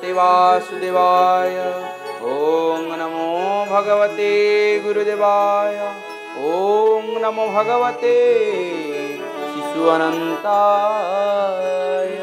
भगवते वासुदेवाय। ओम नमो भगवते गुरुदेवाय। ओम नमो भगवते शिशु अनंताय।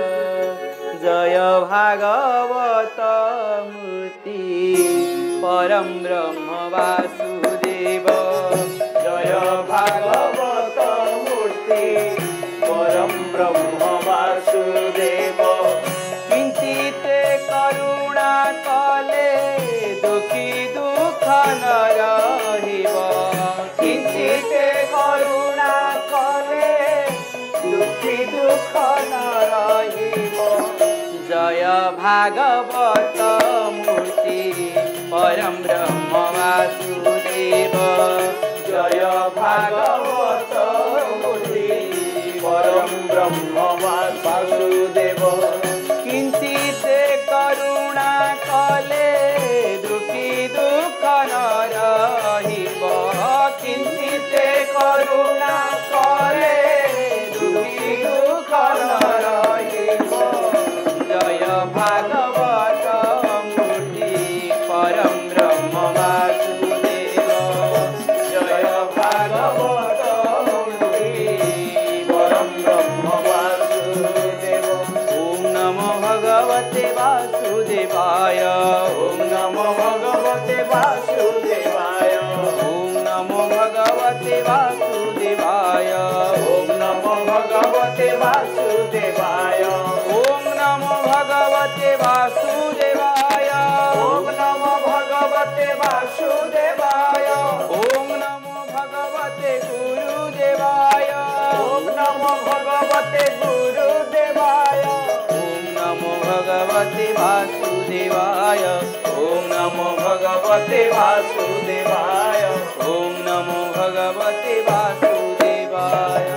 जय भागवत मूर्ति परम ब्रह्म वासुदेव। जय भागवत मूर्ति परम ब्रह्म वासुदेव। किंचित करुणा कले दुखी दुख न रहिब। किंचित करुणा कले दुखी दुख न रहिब। जय भागवत मूर्ति परम ब्रह्म वासुदेव। जय भागवत मूर्ति परम ब्रह्म वासुदेव। किंचित करुणा कले दुखी दुख न रहिब। किंचित करुणा कले दुखी दुख न रहिब। जय भागवत मूर्ति परम ब्रह्म वासुदेव। जय भागवत मूर्ति परम ब्रह्म वासुदेव। ओम नमो भगवते वासुदेवाय। ओम नमो भगवते वासुदेवाय। ओम नमो भगवते वासुदेवाय। ओम नमो भगवते वासुदेवाय। ओम नमो भगवते वासुदेवाय। ओम नमो भगवते वासुदेवाय। ओम नमो भगवते गुरुदेवाय। ओम नमो भगवते गुरुदेवाय। ओम नमो भगवते वासुदेवाय। ओम नमो भगवते वासुदेवाय। ओम नमो भगवते वासुदेवाय।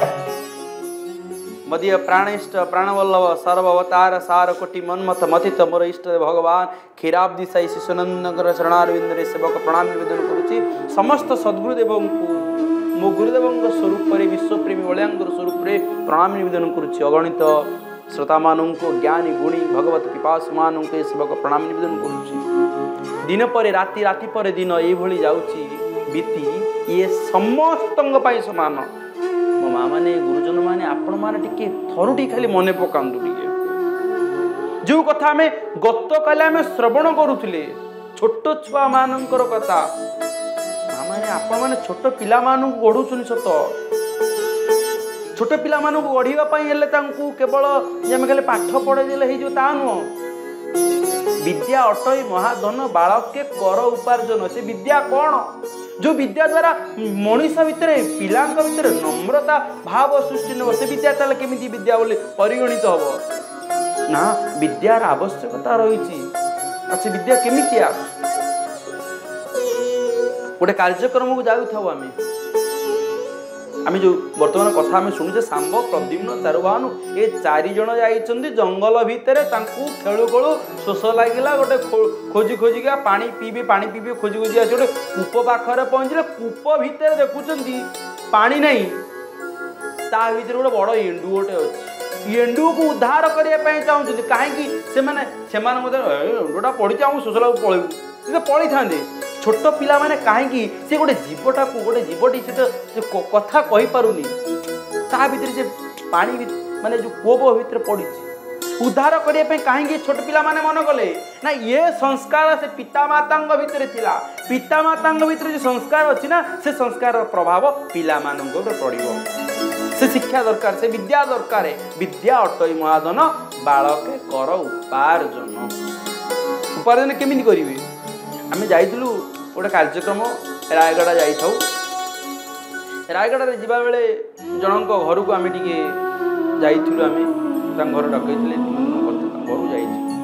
मदीय प्राणेष्ट प्राणवल्लभ सर्वअवतार सार कोटि मन्मथ मथित मोर इष्ट भगवान क्षीराब्दी साई शिशुनंदनकर चरणारविंदरे सेवक प्रणाम निवेदन करुछि। समस्त सद्गुरुदेव मो गुरुदेव स्वरूप विश्वप्रेमी बलियांगर स्वरूप प्रणाम निवेदन करुछि। अगणित श्रोता मानक ज्ञानी गुणी भगवत पिपासु मानक सेवक प्रणाम निवेदन करुछि। दिन पर राति राति पर दिन ये जाउछि बीती ये समस्तंग पाई समान। मो माँ माने गुरुजन माने आपण माने टिके थरुटी खाली मने पकांतु टिके जो कथा आमे गत काले आमे श्रवण करूथिले छोट छुआ मानकर कथा। माँ माने आपण माने छोट पिला मानक गढुछुनी सत। छोट पिला मानक गढिबा पई हेले तांकू केवल जे आमे खाली पाठ पढे देले हे जो ता नो। विद्या अटई महाधन बालक के कर उपार्जन। से विद्या कौन जो विद्या द्वारा मनीष भितर पिला भितर नम्रता भाव सृष्टि न से विद्या ताले केमिति विद्या बोले परिगणित हम ना। विद्यार आवश्यकता रही। अच्छा विद्या केमितिया गोटे कार्यक्रम को जाऊ आम जो बर्तमान कथा आम शुणुचे सांब प्रद्युम्न चारुबाहन ये चारि जन जाइछन्ति जंगल भितर खेलु खेलु शोष लगिला गोटे खोजी खोजी पानी पीबे खोजी खोजी आस गोटे कूप पाखरे पहुँचले कूप भितर देखुंत पानी नहीं ता भीतर गोटे बड़ एंडु गोटे अच्छी एंडु को उद्धार करने चाहते कहीं से एंडुटा पड़ी शोष लग पलू से पड़ी था छोट पिला माने कहीं से गोटे जीवटा को गोटे जीवटी से तो कथा कही पारुनी ता भीतर से पानी माने जो कूप भीतर पड़ी उद्धार करने कहीं छोट पिला माने मन कले ना ये संस्कार से पितामाता भितर थिला। पितामाता भितर जो संस्कार अच्छी ना से संस्कार प्रभाव पिला मानक पड़ो। से शिक्षा दरकार से विद्या दरकार। विद्या अटई महाधन बालक कर उपार्जन। उपार्जन केमिति करिवे आम जाइलु गोटे कार्यक्रम रायगड़ा जाइथाउ। रायगड़ा जावा बेले जनक घर को आम टे जाइलु आम घर डकईले घर जा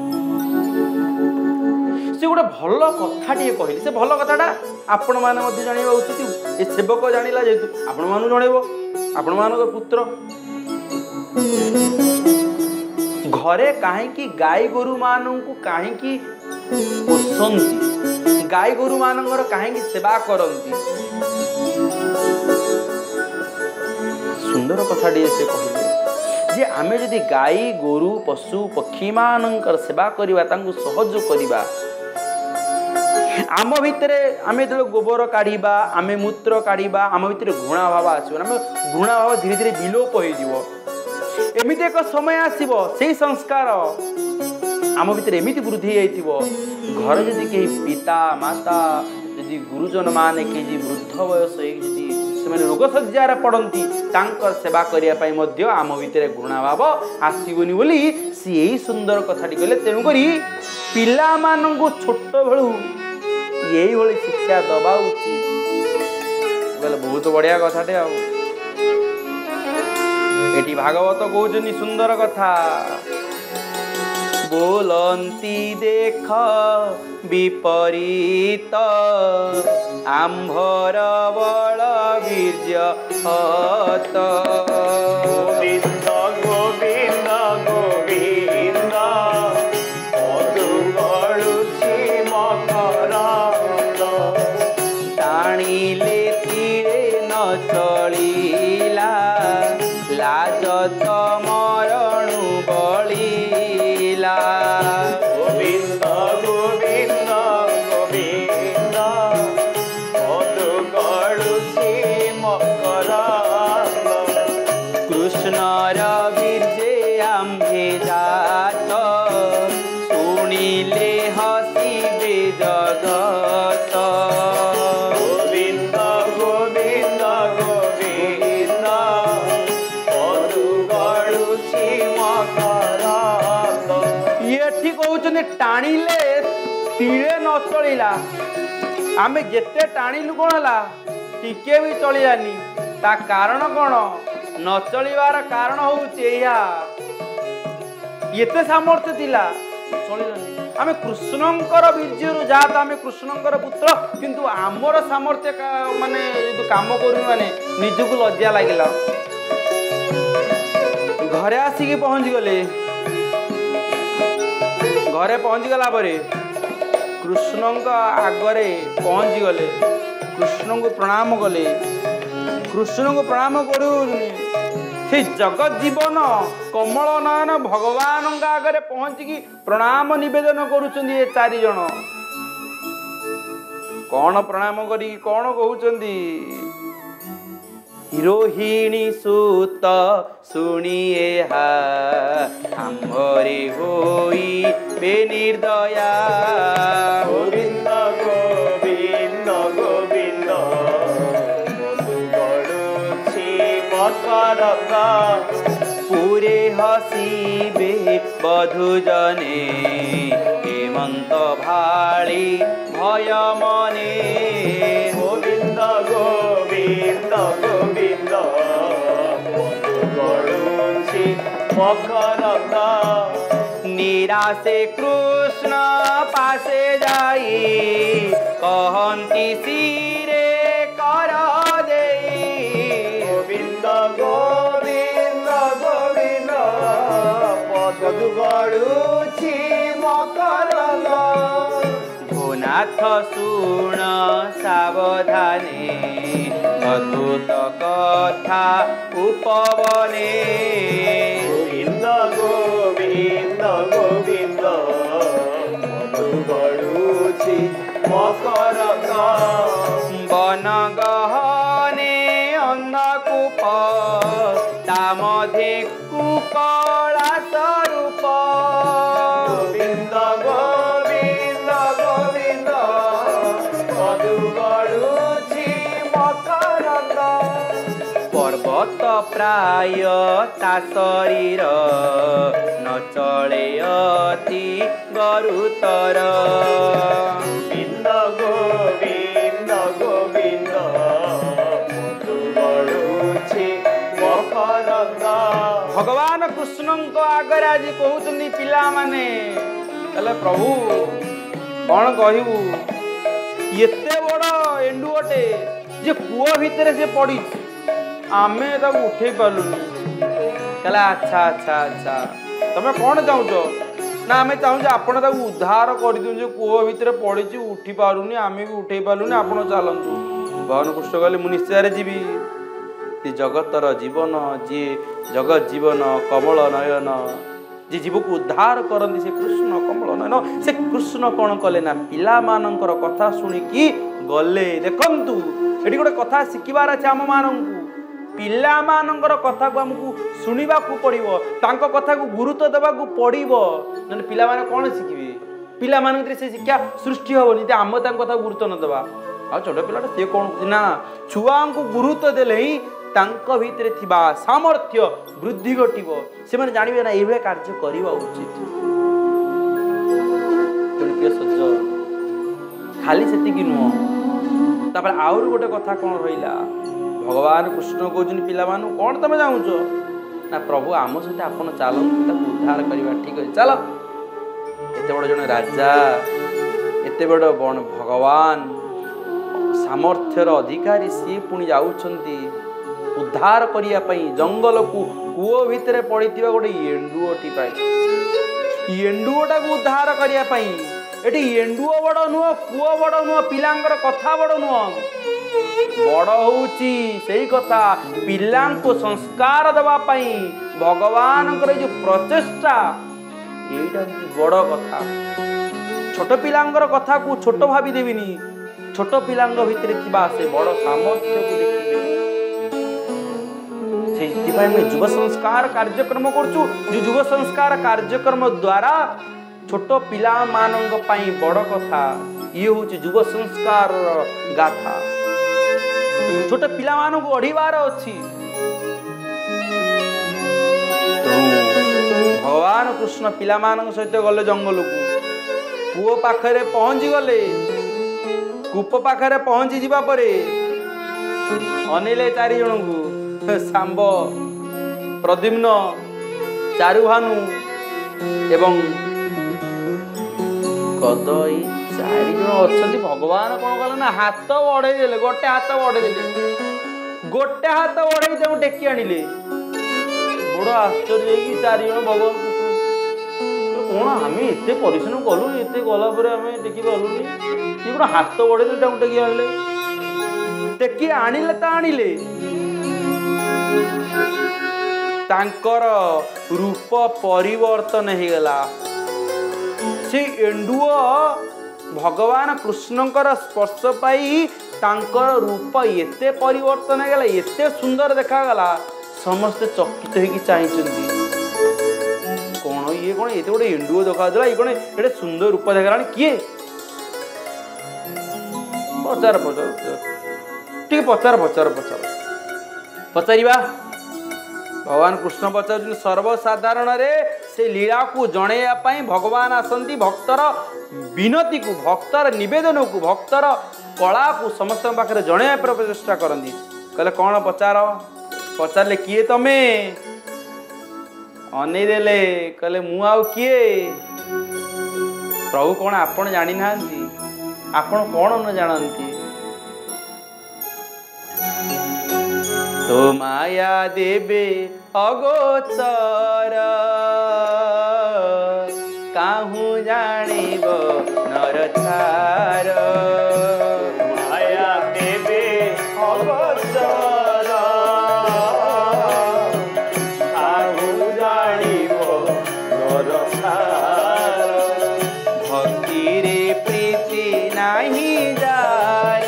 से गोटे भल कथा कहली। से भल कथाटा आपण मैंने जाना उचित। ये सेवक जाना जेहेतु आपण मान जनइब आपण मान पुत्र घरे कहीं गाई गोरु मानू कहीं पोषंती गाई गोरु मानकर कहीं सेवा करती। सुंदर कथा से कहले जे आमे जदि गाई गोरु पशु पक्षी मानकर सेवा करिबा तांको सहयोग करिबा आम भितरे आमे जो गोबर काढ़ा आमे मूत्र काढ़ा आम भितर घृणा भाव आसो आम घृणा भाव धीरे धीरे विलोप हो एमती एक समय आसो से संस्कार आम भितर एमती वृद्धि हो घर जदि कहीं पिता माता जदि गुरुजन मान कहीं वृद्ध बयस से रोग सज्जार पड़ती सेवा करने आम भितर घृणा भाव आसबनी बोली सी यही सुंदर कथाटी कहले तेणुक पिला मानू छोट बेलू यही शिक्षा दबा उचित बोले बहुत बढ़िया कथाटे आठी भागवत कहते सुंदर कथा बोलती देख विपरीत आंभर बल वीर्य हत गोविंद गोविंद गोविंद टाणिले तीरे न चलिला लाज मरणु बलिला गोविंद गोविंद गोविंद मधु गड़ुछि मकर कृष्णर वीर्ये आम्भे जात शुणिले हसिबे जगत टाणिले तीरे न चलिला आमे जेते टाणिलु कौन है टिके भी चलिलानी ता कारण कौन न चलिबार कारण होउछेया एते सामर्थ्य थिला चलिलानी आमे कृष्णंकर वीर्यरु जात आमे कृष्णंकर पुत्र किंतु आमर सामर्थ्य माने काम करू माने निजको लज्जा लागिला घरे आसिकी पहुंच गले घरे पहुंची गला परे कृष्ण आगरे पहुंची गले कृष्ण को प्रणाम कले कृष्ण को प्रणाम करू से जगत जीवन कमल नयन भगवान आगरे पहुंची प्रणाम निवेदन करुछन ये चारि जण कौन प्रणाम करी कौन कहउछंदी रोहिणी सूत सुनिए आम्भरे होई बेनिर्दया गोविंद गोविंद गोविंद पूरे हसीबे बधुजने हेमंत भाली भय मने गोविंद गोविंद गोविंद मकरता निराशे कृष्ण पासे जाई कहंती सिरे कर देई गोविंद गोविंद गोविंद पद गड़ुछि मकरता नाथ सुण सावधाने अद्भुत कथा उपवने गोविंद गोविंद गोविंद गड़ुछि मकरता वन गहने अंधकूप ता मध्ये कुकला स्वरूप गोविंद गोविंद गोविंद पर्वत प्राय ता शरीर न चले अति गरुतर गोविंद गोविंद गोविंद भगवान कृष्ण आगे आज कहते पिला माने प्रभु कौन कहू एते बड़ एंडुअटे जे कूह भितर से पड़ी आमे ताको उठे पालुनी कहला अच्छा अच्छा अच्छा तमे कौन चाहूच ना आम चाहूँ आपण ताको उद्धार कर दूँ कूह भितर पड़ी उठी पारुनी आमे भी उठे पालुनी आपण चलतु भगवान कृष्ण कहले मु निश्चय जीवी जगतर जीवन जी जगत जीवन कमल नयन जी जीव को उद्धार करती से कृष्ण कमल नयन से कृष्ण कौन कले ना पिला मानकर कथा शुणिकी गले देखंतु एटी गोटे कथा शिखिबार अछि आम मानंकु पिला मानकर कथा को हमकु शुणिबा को पड़िबो तांको कथा को गुरुत्व देबा को पड़िबो न पिला माने कोन शिखिबे पिला मान से शिक्षा सृष्टि हेनी आम तांको कथा गुरुत्व न देबा आ छोट पिलाटा से कौन ना छुआ को गुरुत्व देले ही तांको भितरे थिबा सामर्थ्य वृद्धि घटिबो से माने जानिबे ना एभे कार्य करिबा उचित प्रिय सज्जन खाली सेति कि नुह तापर आउर गोटे कथा कौन रहिला भगवान कृष्ण कहउछन पिला मानु कोन तमे जाउछ ना प्रभु आम सहित आपन चालन ताको उद्धार करबा ठीक है चलो एते बड़ जने राजा एते बड़ बण भगवान सामर्थ्यर अधिकारी सी पुणी जाउछंती उद्धार करिया पई जंगल को कुओ भितरे पड़िथिबा गोटे एंडुओटी पाई एंडुओटा को उद्धार करिया पई एटी एंडुओ बड़ नुह कुओ बड़ नुह पिलांकर कथा बड़ नुह बड़ होउची सेही कथा पिलांको संस्कार देवा पई भगवानकर जो प्रचेष्टा एटा बड़ कथा छोट पिलांकर कथा को छोट भाबी देबिनी छोट पिलांग भितरे थिबा से बड़ सामर्थ्य को देखिबे से मैं युव संस्कार कार्यक्रम करछु जो युव संस्कार कार्यक्रम द्वारा छोट पिला मानंग पई बड़ कथा ये होची युव संस्कार गाथा छोट पिला मानन को अढिवार अछि भगवान कृष्ण पिला मानन सहित गले जंगल को कुओ पाखरे पहुंची गले कूप पाखरे पहुंची जिबा परे अनिले चारि जण को सांब प्रद्युम्न चारुभानु एवं कदई चारि जण अछंती भगवान कोन कले ना हाथ बढ़े देले गोटे हाथ बढ़े देले गोटे हाथ बढ़े दे टेकी आनिले बड़ आश्चर्य कि चारि जण भगवान कौन आम एत परिश्रम कलु एत गला आम टेकी पालुनी ये गोटे हाथ बढ़े दे टेकी आनिले टेकी आनिले ता आनिले तांकर रूप परिवर्तन हो गला से एंडुओ भगवान कृष्णकर स्पर्श पाई तांकर रूप एते परिवर्तन हो गला एते सुंदर देखा गला समस्त चकित होगी चाहिए कौन ये कौन ये गोटे एंडुओ देखा ये कौन ये सुंदर रूप देखा किए पचार पचार ठीक पचार पचार पचार पचारिबा भगवान कृष्ण पचार सर्वसाधारण रे से लीला को जणैया पाई भगवान आसंती भक्तर विनती को भक्तर निवेदन को भक्तर कला को समस्त पाखे जणैया पर प्रचेषा करती कहले कौन पचार पचारे किए तमे अनेदेले कहले मु आउ किए प्रभु कौन आपण जानी ना आपण कौन न जानती तो माया देबे अगोचर काहू जानिब नरचार माया देबे अगोचर काहू जानिब नरचार भक्ति रे प्रीति नाही जार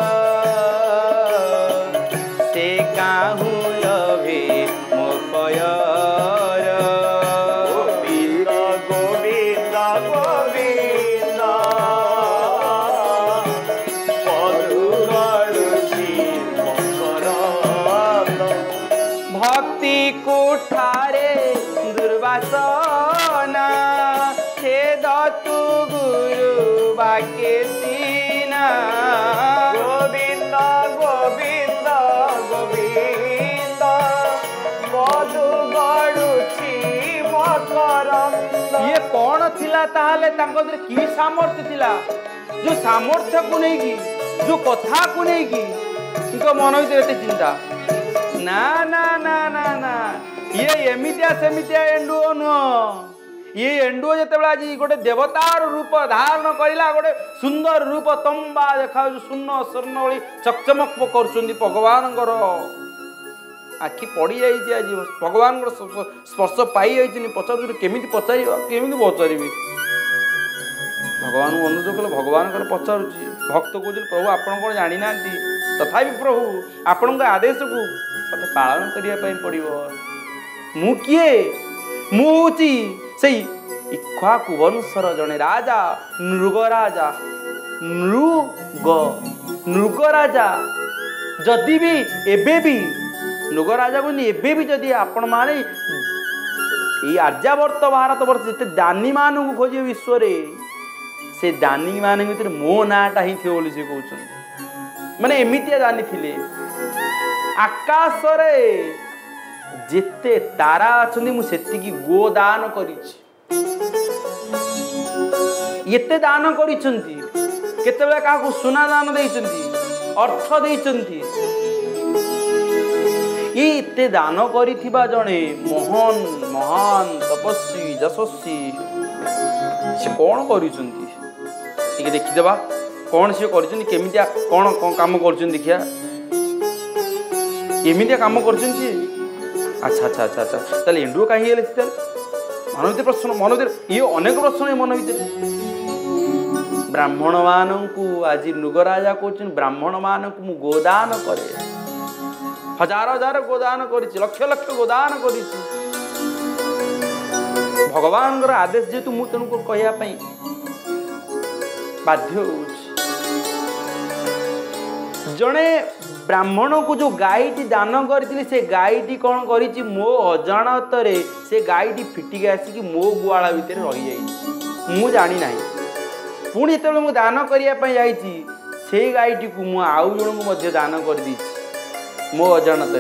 से काहू लभे मो पयर गोविंद गोविंद गोविंद भक्ति कुठारे दुर्वासना हे दतु गुरु बाके सीना गोविंद गोविंद गोविंद मधु गड़ुची मकरंद ये कौन थिला ताहले तांको दरे की सामर्थ्य थिला जो सामर्थ्य को नेकी जो कथा को नेकी इनको मन भीतर एते चिंता ना ना ना ना ना ये एमितिया सेमितिया एंडुओ नुह ये एंडुओ जते आज गोटे देवतार रूप धारण करिला गोटे सुंदर रूप तंबा देखा सुन्न स्वर्ण भली चकचमक कर भगवान आखि पड़ी जाइए आज भगवान स्पर्श पाई जाइए पचार केमी पचार केमी पचारि भगवान को अनुरोध कले भगवान पचारुची भक्त कौन प्रभु आपड़ कौन जानी ना तथा प्रभु आपण आदेश को मत पालन करने पड़ो मु किए मुझी से इक्ष्वाकु वंशर जड़े राजा नृगराजा नृगराजा जदि भी एबे भी नृगराजा को एबे भी जदि आपण माने ये आर्यावर्त भारत वर्ष जिते दानी मान खोजे विश्व से दानी मान भर मो नाटा ही थे बोली से कहते माने एमितिया दानी थिले आकाश रे जेते तारा अच्छे मुझे गोदान करिछि एते दान करिछंती केतेबेला काहू सुना दान देइछंती अर्थ देइछंती ये एते दान करिथिबा जणे महान महान तपस्वी यशस्वी से कौन करिछंती ठीक देखिदेबा कौन सी करिछंती केमितिया कौन कौन काम करिछंती देखिया एमितिया काम करिछंती अच्छा अच्छा अच्छा अच्छा ताले इंडो कहीं हेले मन भर प्रश्न मन भर ये अनेक प्रश्न मन भर ब्राह्मण मानू आज नृगराजा कहते ब्राह्मण मान को गोदान करे हजार हजार गोदान कर लक्ष लक्ष गोदान कर भगवान आदेश जेतु मु तेणुक कहवाई बाध्य जड़े ब्राह्मण को जो गाईटी दान करी से गाईटी कौन करी मो अजाणत से गाईटी फिटिक आसिक मो गुआला भितर रही जाइए मु जानी ना पुणी जो मुझे दान करने जाइए से गाईटी को मु आउ जन को दान कर मो अजाणत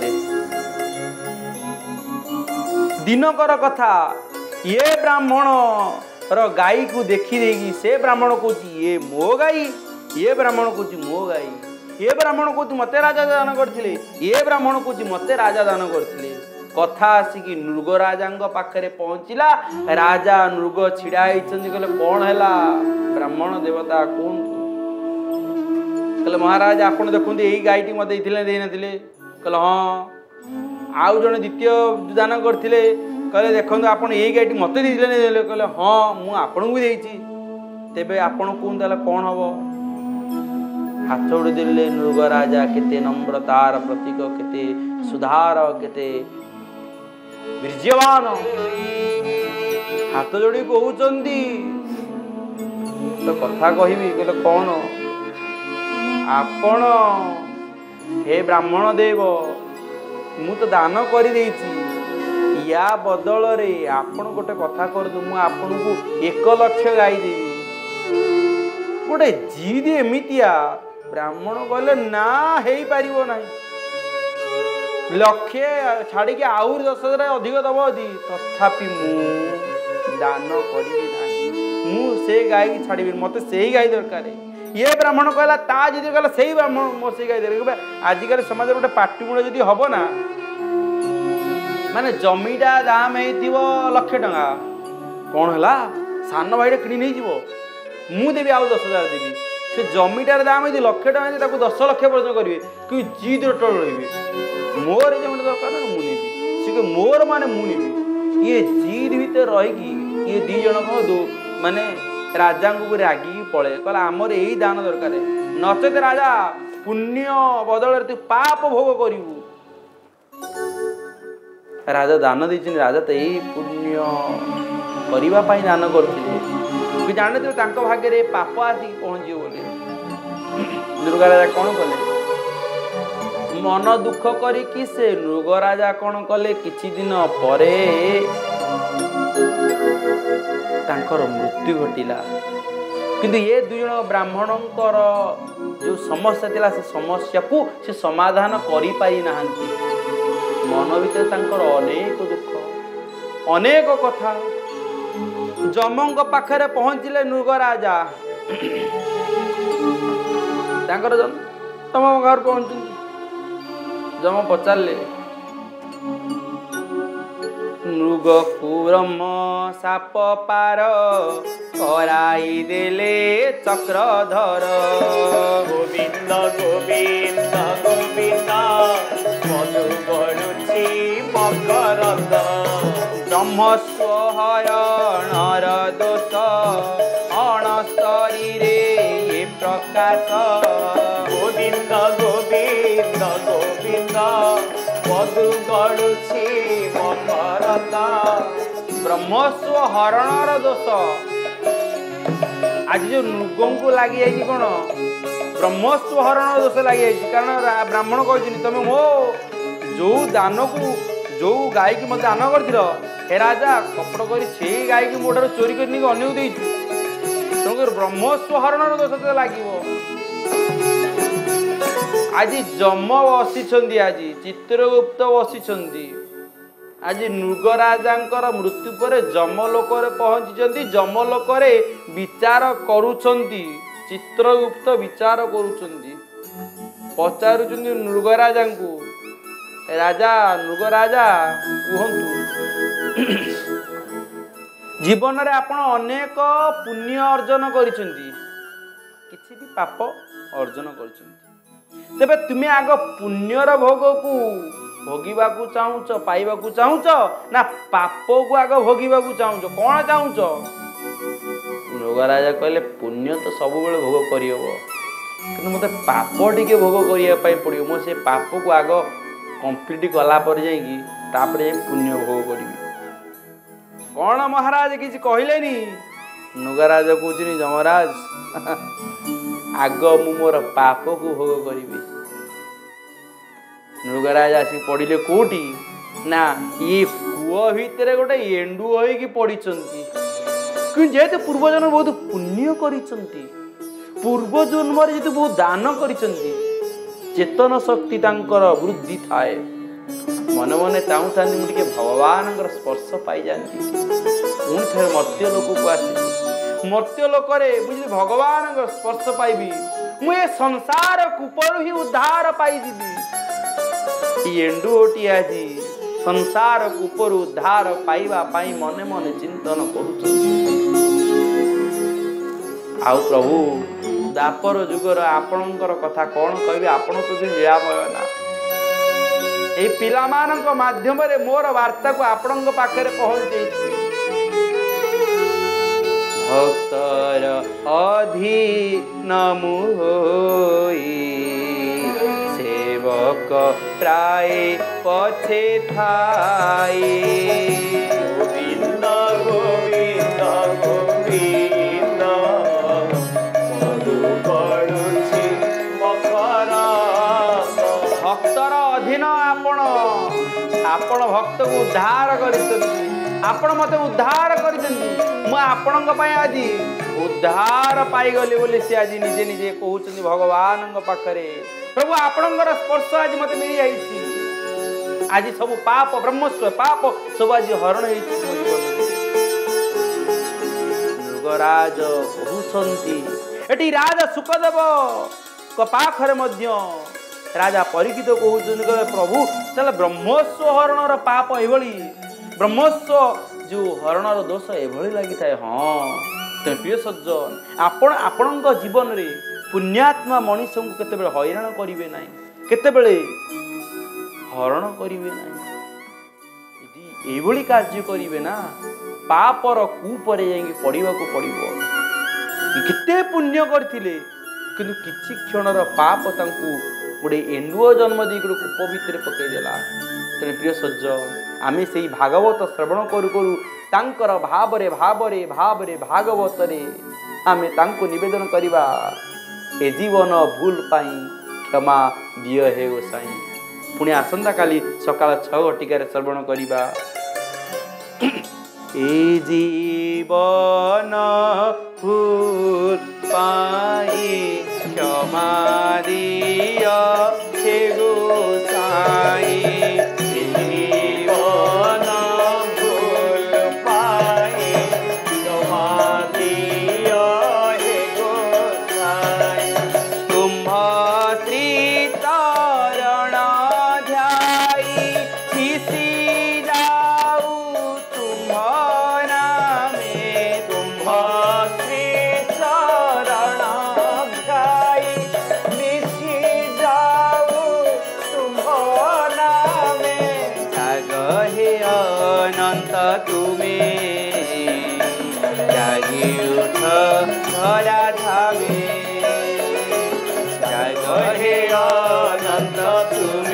दिनकर कथा ये ब्राह्मण गाई को देखी देगी से ब्राह्मण कौच ये मो गाई ये ब्राह्मण कौच मो गाई ये ब्राह्मण कौच मते राजा दान करथिले ये ब्राह्मण कौच मते राजा दान करथिले कथा आसिक नृगराजा पाखे पहुँचला राजा नृग छिड़ा कहले कौन है ब्राह्मण देवता कौन कहले महाराज आपड़ देखते यही गाईटी मत देते कहले हाँ आउ जड़े द्वितीय दान करते कहले देखो आप यही गाईटी मत देते कहले हाँ मुझे भी देती तेबे आपण कहते कौन हम हाथ जोड़ी देले नृगराजा केते नम्रतार प्रतीक केते सुधार केते वीर्यवान हाथ जोड़ी कहते तो कथा कहबी कहले कौन आपण हे ब्राह्मण देव मु तो दान कर या बदल रे आपण गोटे कथा कर मु आपन को 1 लक्ष गाई देवी गोटे जिद एमितिया ब्राह्मण कहले ना हे पारिबो नाही लक्षे छाड़ी के आउर 10,000 अधिक दब यदि तथापि मु दान करी ना मु से गाय की छाड़ी मत से ही गाय दरकार ये ब्राह्मण कहला ता जदि कहला से ब्राह्मण मो से गाय दे आजिकल समाज गोटे पार्टी मुड़े जदि हम ना माने जमीटा दाम हो 1 लाख टंका कौन है सान भाई किणी नहीं जीवो मु देवी आउ 10,000 देवी से जमीटार दाम यदि 1 लाख टंका 10 लाख पर्यटन करेंगे कि जिद टल रही मोर जमीन दरकार ना मुझे सी मोर माने मुझे ये जिद भीतर रहीकि ये दी जन माने राजा को रागिकी पड़े कहला आमर यही दान दरकार नचेत राजा पुण्य बदल तू पाप भोग करू राजा दान देते राजा तो यही पुण्य करने दान करते जाने भाग्य पाप आसिक पहुँचे बोले नृगराजा कौन कले मन दुख करी से नृगराजा कौन कले किछि दिन परे तांकर मृत्यु घटिला किंतु ये 2 जन ब्राह्मणंकर जो समस्या थिला से समस्या को से समाधान करि पारि नाहंती मन भीतर तांकर अनेक दुख अनेक कथा जमंग पाखरे पहुंचले नृगराजा तांकर तम घर पहुंच जम पचारे नृग कुरम साप पार कराई देले चक्रधर गोविंद गोविंद गोविंद मधु गड़ुच करता ब्रह्मस्व हरणर दोष अणस्तरीरे ये प्रकाश गोविंद गोविंद गोविंद मधु गड़ुछि मकरता ब्रह्मस्व हरणर दोष आज जो मृगों को लगी जाए कौन ब्रह्मस्व हरण दोष लगी जाए कारण ब्राह्मण कहते तुम मो जो दान को जो गाय की मत दान कर हे राजा कपट कर से गाय की मोटर चोरी कर अन्य देचु तेणुकर ब्रह्मस्व हरण दोष तो लगे आज जम बसी आज चित्रगुप्त बसी आज नृगराजा मृत्यु पर जमलोक पहुंची जमलोक विचार करुछंती चित्रगुप्त विचार करुछंती पचारुछंती नृगराजा को राजा नृगराजा कहतु जीवन रे आपण अनेक पुण्य अर्जन करिसेंती किछि भी पाप अर्जन करिसेंती तेबे तुमे आग पुण्यर भोग को भोगिबा को चाहुच पाइबा को चाहुच ना पाप को आग भोगिबा को चाहुच कौन चाहुच नृगराजा कहले पुण्य तो सब बेले भोग करियबो किंतु मते पाप टिके भोग करिया पाई पड़ियो मो से पाप को आग कंप्लीट कला पर जाईकी तापरे पुण्य भोग करिवि कौन महाराज किछि कहलेनी नृगराज कहउछि जमराज आग मु मोर पाप को भोग करिवि नृगराज आसी पड़िले कोटी ना ये कुआ भितर गोटे एंडु होइकी पड़िचंती कि जेते पूर्व जन्म बहुत पुण्य करिचंती पूर्व जन्म रे जेते बहुत दान करिचंती चेतन शक्ति तांकर वृद्धि थाए मन मन चाहूँ मुझे भगवान स्पर्श पाई जाती पुणी थे मर्त्य लोक को आसी मर्त्य लोक मुझे भगवान स्पर्श पाइबी मुझे संसार कूपर ही उद्धार पाइबी एंडुओटी आज संसार कूपर उद्धार पाइबा पाई मने मने चिंतन करुच आउ प्रभु दापर जुगर आपणकर कथा कौन कहबे आपण तो लीलामय ना ए पिला मानक माध्यम रे मोर वार्ता को आपण पाखे पहुंचे भक्तर अधीन मुहोई सेवक प्राय पछे थाई गोविंद गोविंद गोविंद मधु गड़ुछि मकरता भक्तर अधीन आपण भक्त को उद्धार करिसथि आपण मते उद्धार करिसथि मु आपणक पय आज उद्धार पाई गली बोली से आज निजे निजे कहउछथि भगवान पाखरे प्रभु आपणकर स्पर्श आज मते मिली जाईछि आज सब पाप ब्रह्मस्व पाप सब आज हरण हेछि मो जीवन नृगराज कहउछथि एटी राजा सुखदेव को पाखरे मध्य राजा परीक्षित कहते प्रभु चल ब्रह्मस्व हरणर पाप एभली ब्रह्मस्व जो हरणर दोष एभली लगी थाए हाँ तेज प्रिय सज्जन आपण आपण जीवन रे पुण्यात्मा मनुष्य को केतेबेले हैरान करिवे नाही केतेबेले हरण करिवे नाही यदि एभली कार्य करिवे ना पापर कूपरे जाई पड़िबा को पड़िबो केते पुण्य करथिले किंतु किछि क्षणर पाप तांकू गोटे एंडुओ जन्म दी गोटे कूप भितर पकईदेला तेणु प्रिय सज्जन आमे से भागवत श्रवण करू करू तांकर भावरे भावरे भावरे भागवत रे आमे तांको निवेदन करिबा ए जीवन भूल पाई क्षमा दिय हे गोसाई पुणी आसंता काली सकाळ 6 घटिकार श्रवण करिबा ए जीवन भूल पाई क्षमा दिय हे गोसाई जीवन भूल पाई क्षमा दिय हे गोसाई तुम श्री चरण ध्याई किसी जाऊ तुम नामे तुम জাগি উঠ ধরা ধামে জাগ হে অনন্ত তুমি